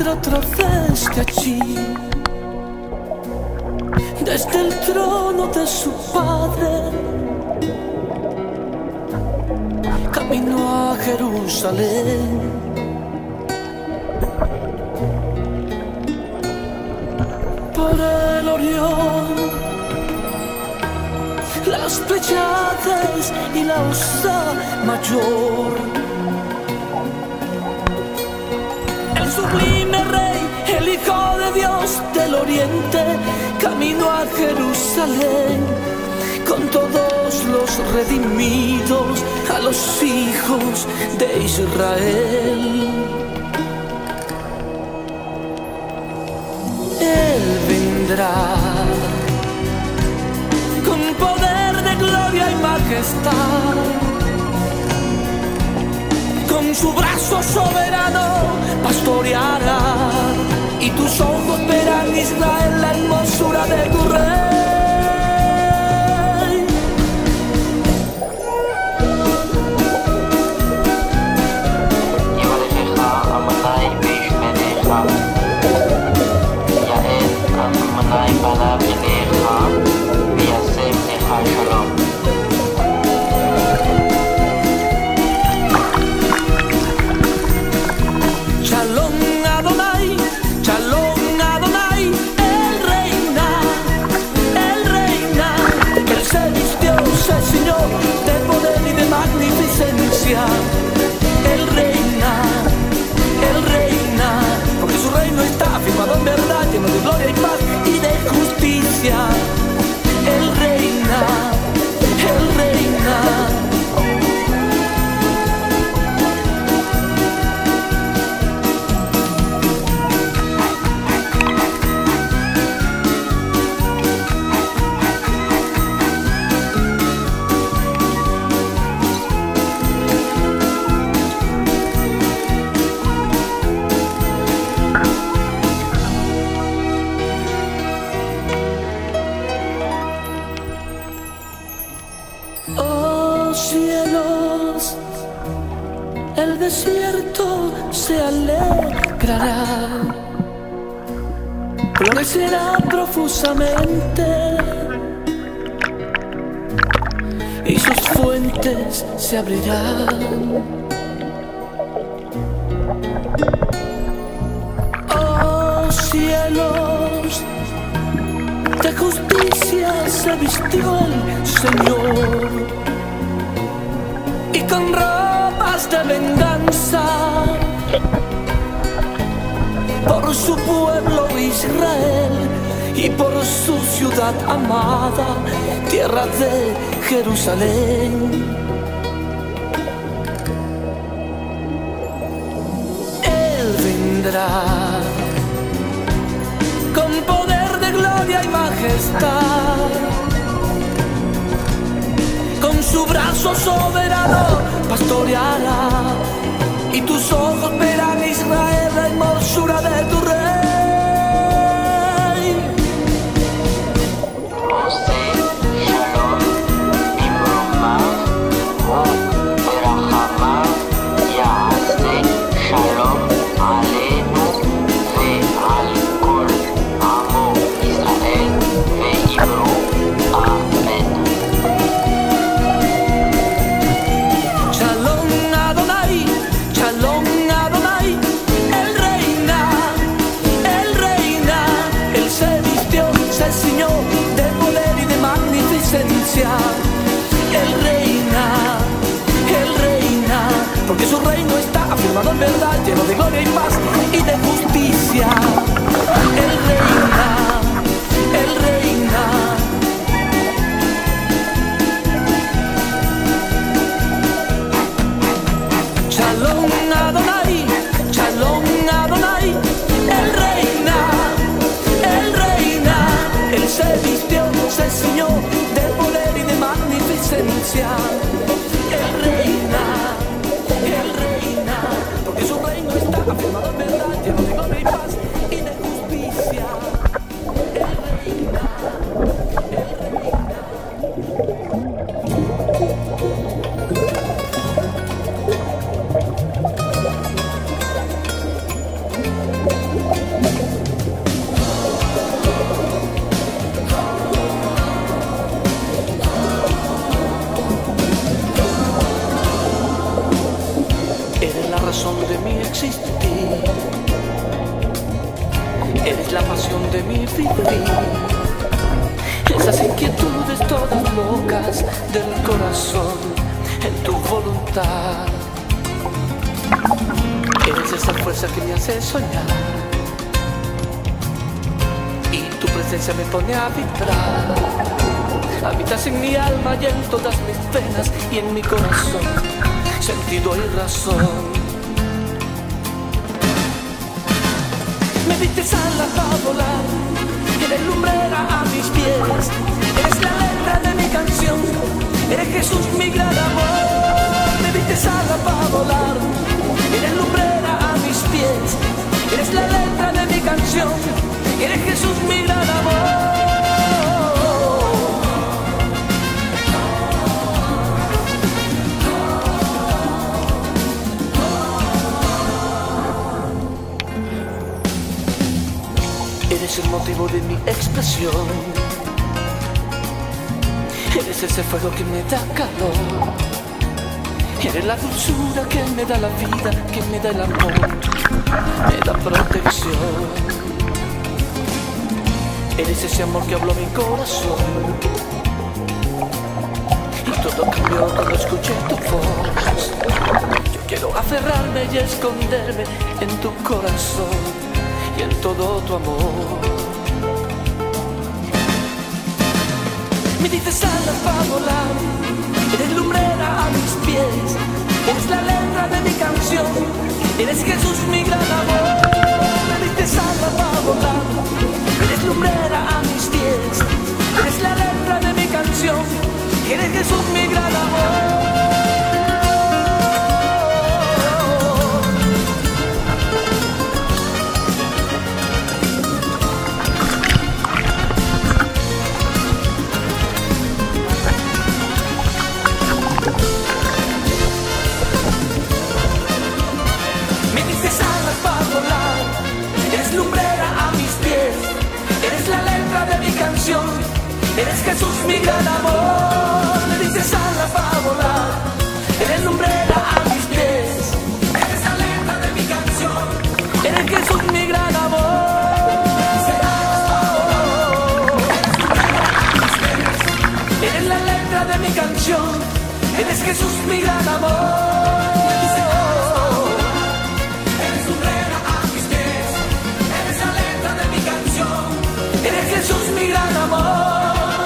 otra vez de allí, desde el trono de su Padre, camino a Jerusalén. Por el Orión, las Pléyades y la Osa Mayor, el sublime Rey, el Hijo de Dios del Oriente, camino a Jerusalén, con todos los redimidos, a los hijos de Israel. Él vendrá con poder de gloria y majestad, con su brazo soberano pastoreará, y tus ojos verán, Israel, la hermosura de tu Rey. Él reina, porque su reino está firmado en verdad, lleno de gloria y paz y de justicia. Él reina, Él reina. Oh cielos, el desierto se alegrará, florecerá profusamente y sus fuentes se abrirán. Oh cielos, de justicia se vistió el Señor, y con ropas de venganza por su pueblo Israel y por su ciudad amada, tierra de Jerusalén. Él vendrá con poder de gloria y majestad, con su brazo soberano pastoreará, y tus ojos verán, Israel, la hermosura de tu Rey. Porque su reino está afirmado en verdad, lleno de gloria y paz y de justicia. Él reina, Él reina. Shalom Adonai, Shalom Adonai. Él reina, Él reina. Él se vistió, se ciñó de poder y de magnificencia. Él reina, Él reina, porque su reino está afirmado en verdad, lleno de gloria y paz. Eres la pasión de mi vivir, esas inquietudes todas locas del corazón en tu voluntad. Eres esa fuerza que me hace soñar y tu presencia me pone a vibrar. Habitas en mi alma y en todas mis venas y en mi corazón, sentido y razón. Me diste alas para volar, eres lumbrera a mis pies, eres la letra de mi canción, eres Jesús mi gran amor. Me diste alas para volar, eres lumbrera a mis pies, eres la letra de mi canción, eres Jesús mi gran amor. Eres el motivo de mi expresión, eres ese fuego que me da calor, eres la dulzura que me da la vida, que me da el amor, me da protección. Eres ese amor que habló mi corazón y todo cambió cuando escuché tu voz. Yo quiero aferrarme y esconderme en tu corazón y en todo tu amor. Me dices alas para volar, eres lumbrera a mis pies, eres la letra de mi canción, eres Jesús mi gran amor. Me dices alas para volar, eres lumbrera a mis pies, eres la letra de mi canción, eres Jesús mi gran amor. Eres lumbrera a mis pies, eres la letra de mi canción, eres Jesús mi gran amor. Me dices alas para volar, eres lumbrera a mis pies, eres la letra de mi canción, eres Jesús mi gran amor. Eres la letra de mi canción, eres Jesús mi gran amor. Jesús mi gran amor.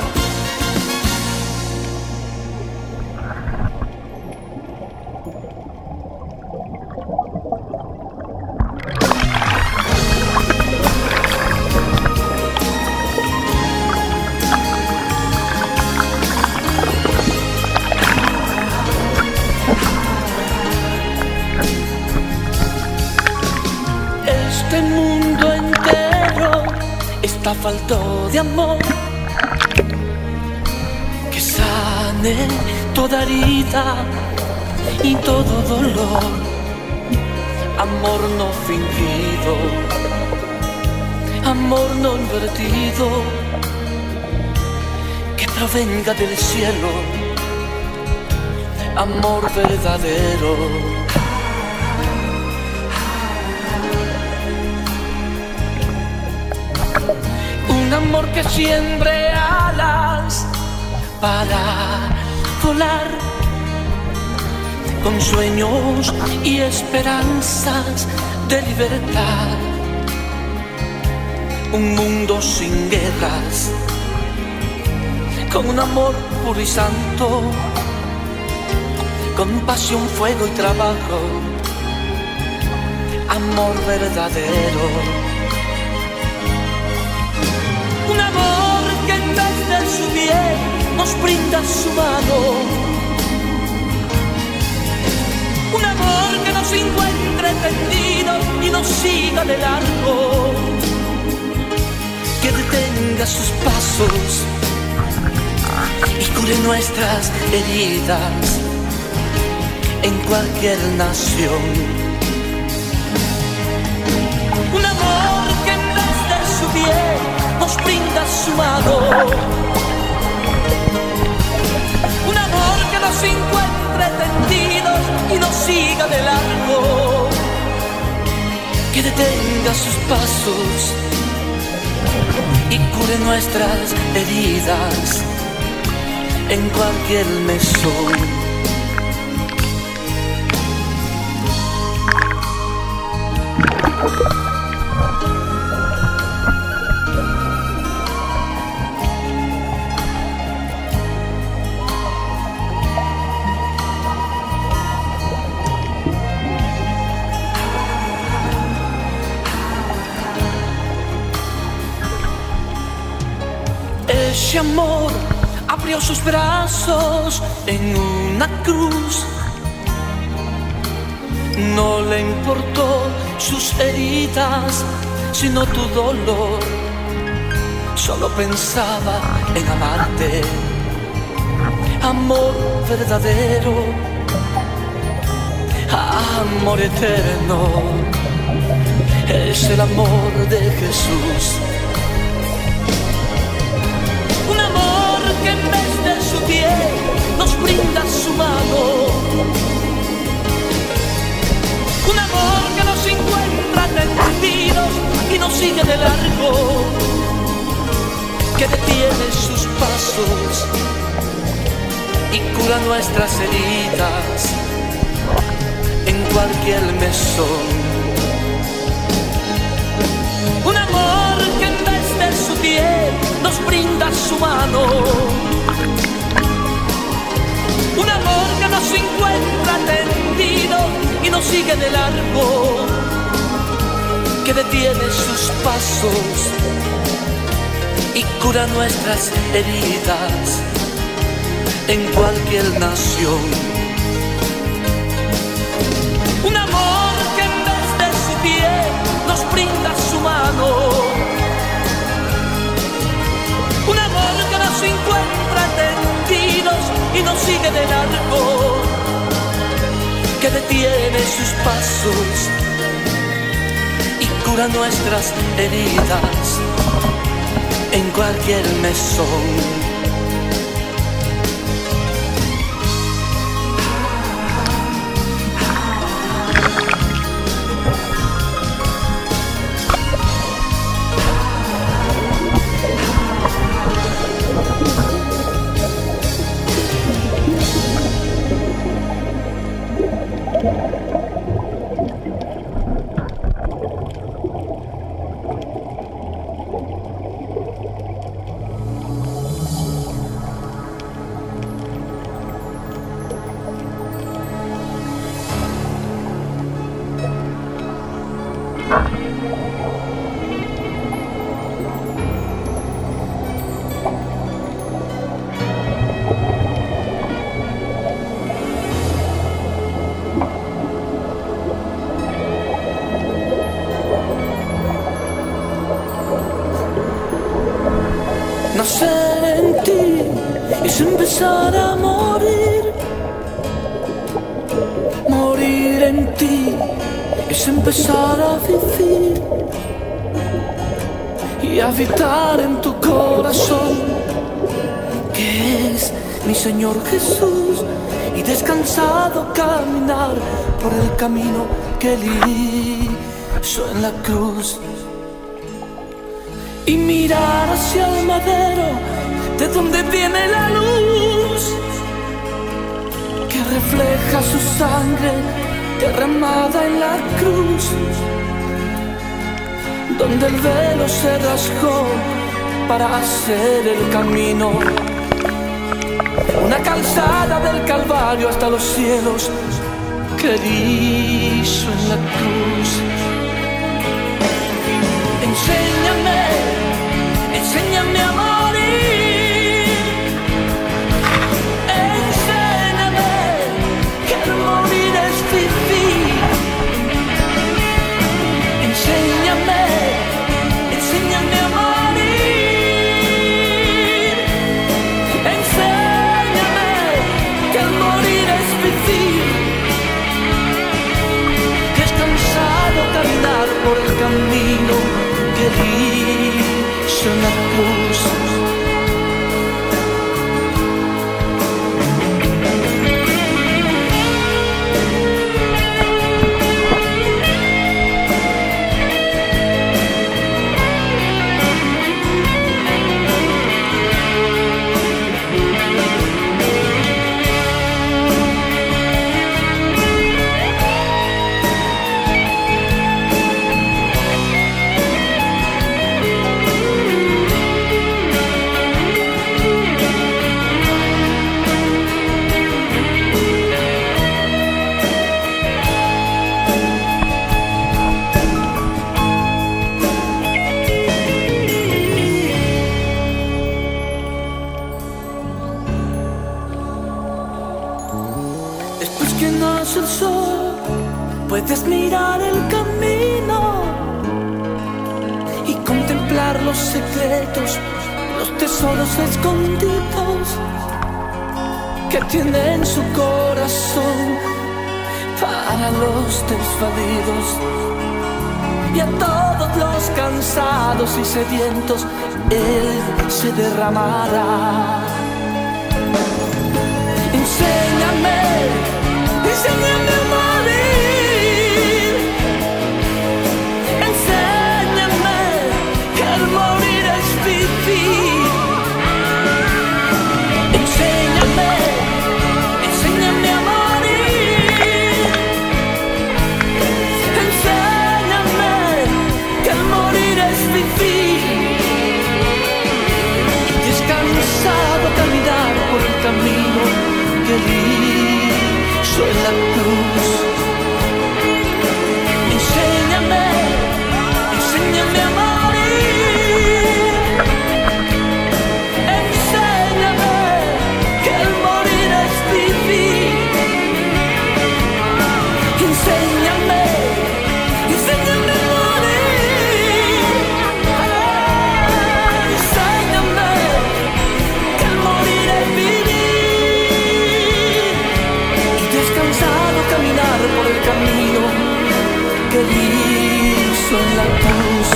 Este mundo entero está falto de amor que sane toda herida y todo dolor. Amor no fingido, amor no invertido, que provenga del cielo, amor verdadero. Un amor que siembre alas para volar, con sueños y esperanzas de libertad. Un mundo sin guerras, con un amor puro y santo, con pasión, fuego y trabajo. Amor verdadero. Un amor que en vez de su bien nos brinda su mano. Un amor que nos encuentre tendidos y nos siga de largo. Que detenga sus pasos y cure nuestras heridas en cualquier nación. Un amor que en vez de su bien nos brinda su mano. Un amor que nos encuentre tendidos y nos siga de largo. Que detenga siga sus pasos y cure nuestras heridas en cualquier mesón. Ese amor abrió sus brazos en una cruz. No le importó sus heridas, sino tu dolor. Solo pensaba en amarte. Amor verdadero, amor eterno. Es el amor de Jesús. Que en vez de su piel nos brinda su mano. Un amor que nos encuentra tendidos y nos sigue de largo, que detiene sus pasos y cura nuestras heridas en cualquier mesón. Un amor que en vez de su piel nos brinda su mano. Un amor que nos encuentra tendido y nos sigue de largo, que detiene sus pasos y cura nuestras heridas en cualquier nación. Un amor que en vez de su piel nos brinda su mano. Un amor que nos encuentra tendidos y nos sigue de largo, que detiene sus pasos y cura nuestras heridas en cualquier mesón. Nacer en ti es empezar a morir. Morir en ti es empezar a vivir y habitar en tu corazón, que es mi Señor Jesús, y descansado caminar por el camino que Él hizo en la cruz. Y mirar hacia el madero, de donde viene la luz, que refleja su sangre derramada en la cruz, donde el velo se rasgó para hacer el camino, una calzada del Calvario hasta los cielos, que Él hizo en la cruz. Enséñame, enséñame a morir. Enséñame que el morir es vivir. Enséñame, enséñame a morir. Enséñame que el morir es vivir. Descansado Puedes mirar el camino y contemplar los secretos, los tesoros escondidos que tiene en su corazón para los desvalidos. Y a todos los cansados y sedientos Él se derramará. Enséñame, enséñame a morir. Enséñame que el morir es vivir. Enséñame, enséñame a morir. Enséñame que el morir es vivir. Y descansado caminar por el camino que hizo en la cruz. Enséñame, enséñame a morir. Enséñame que el morir es vivir. Enséñame, enséñame a morir. Enséñame que el morir es vivir. Descansado caminar por el camino que Él hizo en la cruz.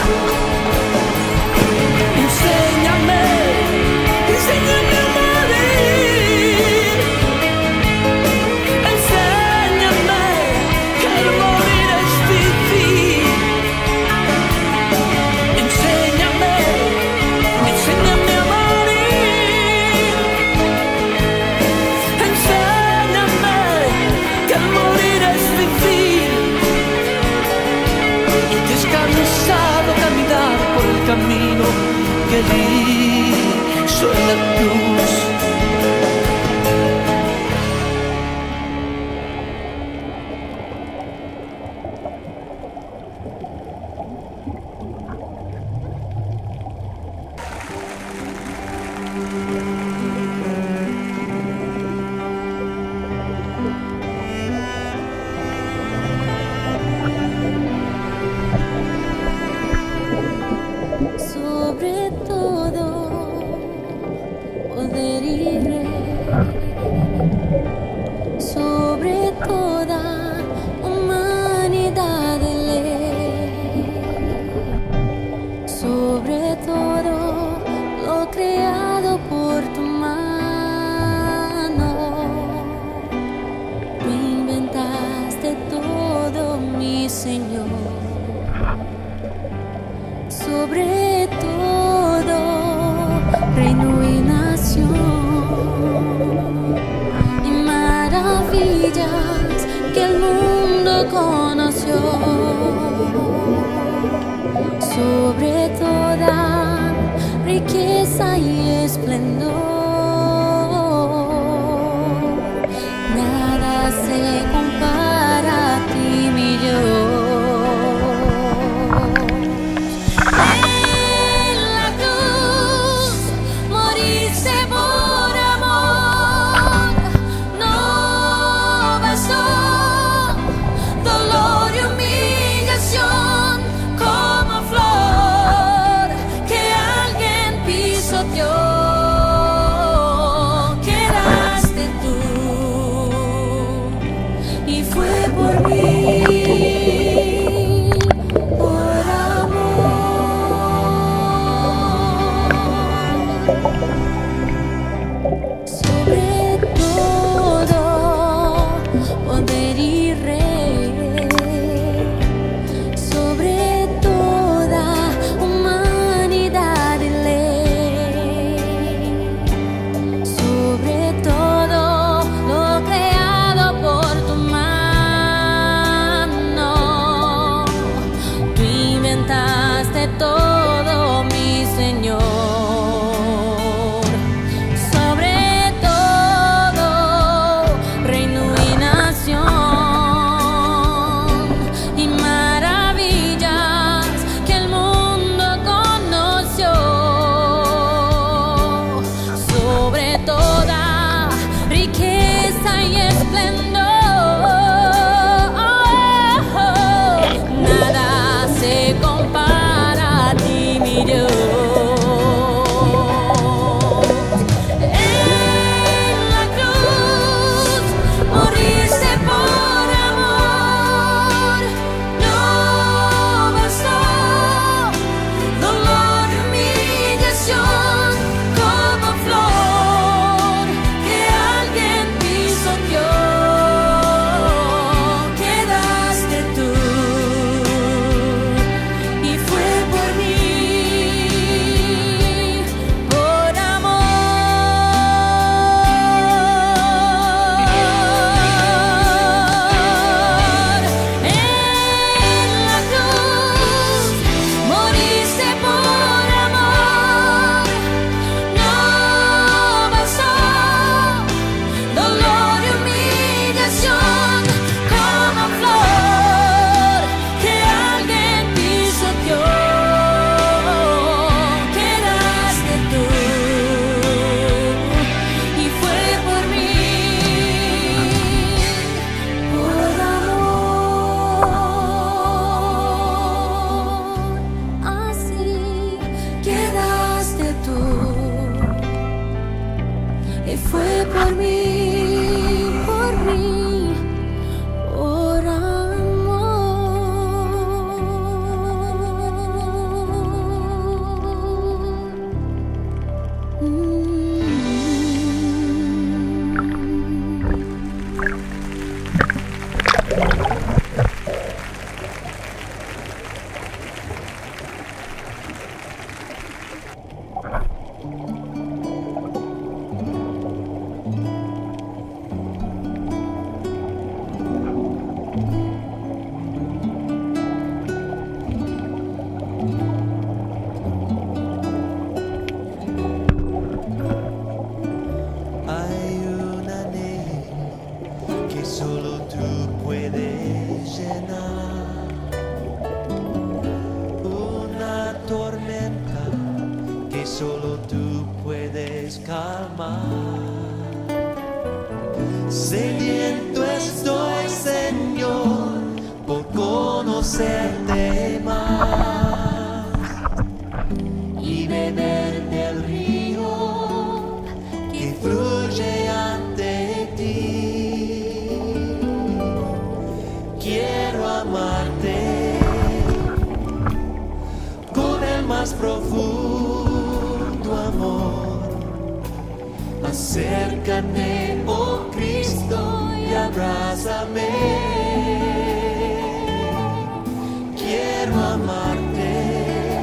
Enséñame, enséñame a morir. Enséñame que el morir es vivir. Enséñame, enséñame a morir. Enséñame que el morir es vivir. Y descansado caminar por el camino que Él hizo en la cruz. Sobre todo poder y rey, sobre toda humanidad de ley, sobre todo lo creado por tu mano. Tú inventaste todo, mi Señor. Sobre todo, reino y nación, y maravillas que el mundo conoció. Sobre toda riqueza y esplendor, nada se compara a ti, mi Dios. riqueza y esplendor. calma. Sediento estoy, Señor, por conocerte más y beber del río que fluye ante ti. Quiero amarte con el más profundo amor. Acércate, oh Cristo, y abrázame. Quiero amarte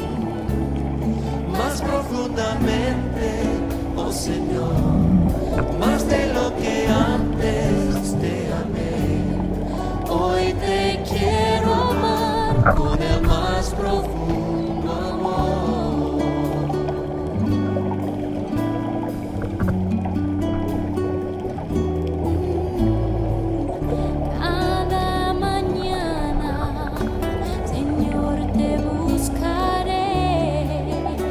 más profundamente, oh Señor, más de lo que antes te amé. Hoy te quiero amar con el más profundo amor. Cada mañana, Señor, te buscaré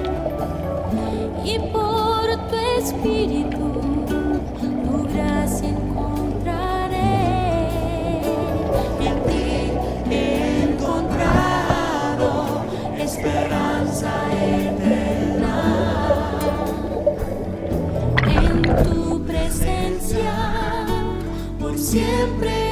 y por tu Espíritu tu gracia encontraré. En ti he encontrado esperanza eterna. En tu presencia por siempre